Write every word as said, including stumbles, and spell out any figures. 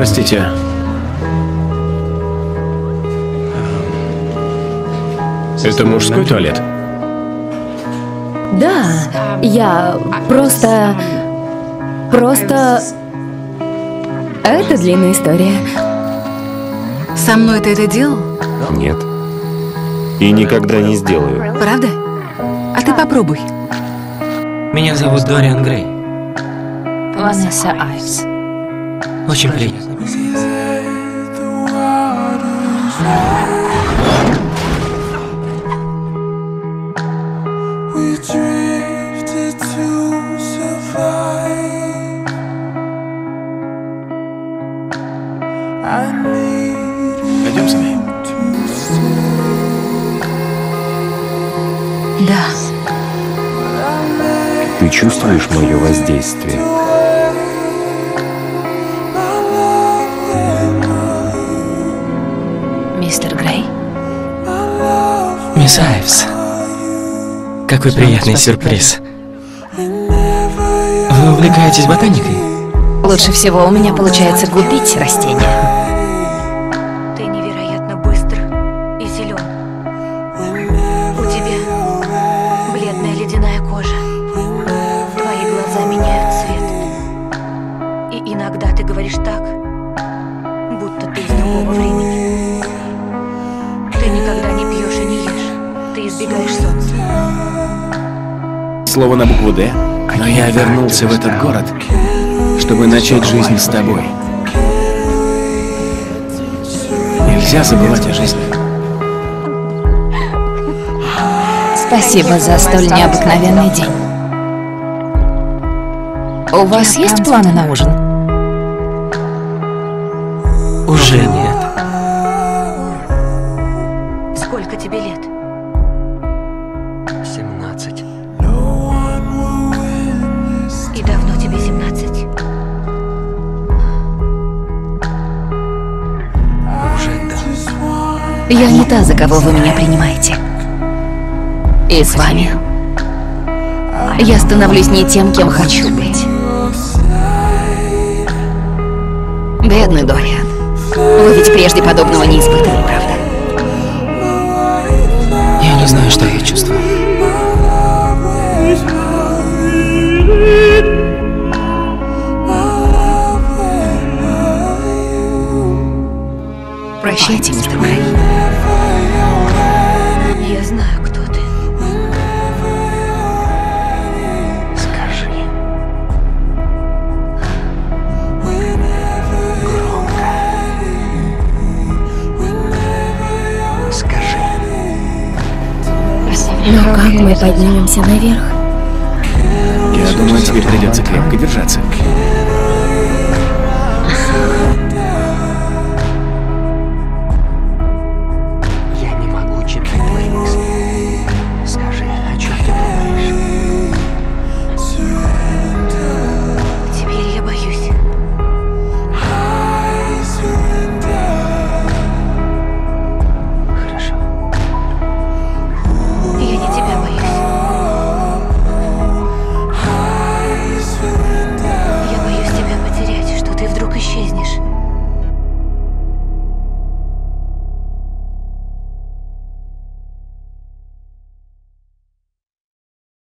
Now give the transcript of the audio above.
Простите. Это мужской туалет? Да, я просто... Просто... Это длинная история. Со мной ты это делал? Нет. И никогда не сделаю. Правда? А ты попробуй. Меня зовут Дориан Грей. Ванесса Айвс. Очень приятно. Пойдем со мной. Да. Ты чувствуешь мое воздействие? Мистер Грей. Мисс Айвс. Какой приятный сюрприз. Вы увлекаетесь ботаникой? Лучше всего у меня получается губить растения. Ты невероятно быстр и силен. У тебя бледная ледяная кожа. Твои глаза меняют цвет. И иногда ты говоришь так, будто ты из другого времени. Ты никогда не пьешь и не ешь. Ты избегаешь солнца. Слово на букву «Д». Но я вернулся в этот город, чтобы начать жизнь с тобой. Нельзя забывать о жизни. Спасибо за столь необыкновенный день. У вас есть планы на ужин? Уже нет. Сколько тебе лет? семнадцать. И давно тебе семнадцать? Уже да. Я не та, за кого вы меня принимаете. И с вами я становлюсь не тем, кем хочу быть. Бедный Дориан. Вы ведь прежде подобного не испытывали, правда? Я не знаю, что я чувствую. Прощайте, мистер Грей. Я знаю, кто ты. Скажи. Громко. Скажи. Но как мы поднимемся наверх? Я думаю, тебе придется крепко держаться.